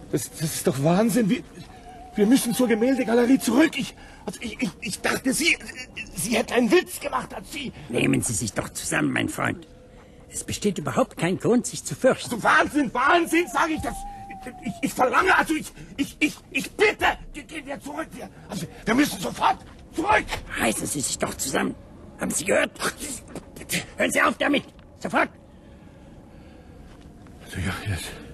Das ist doch Wahnsinn. Wir müssen zur Gemäldegalerie zurück. Ich dachte, Sie hätten einen Witz gemacht, als Sie... Nehmen Sie sich doch zusammen, mein Freund. Es besteht überhaupt kein Grund, sich zu fürchten. Also Wahnsinn, sage ich das. Ich verlange, also ich bitte, gehen wir zurück. Wir müssen sofort zurück. Reißen Sie sich doch zusammen. Haben Sie gehört? Hören Sie auf damit. Sofort. Also ja, jetzt...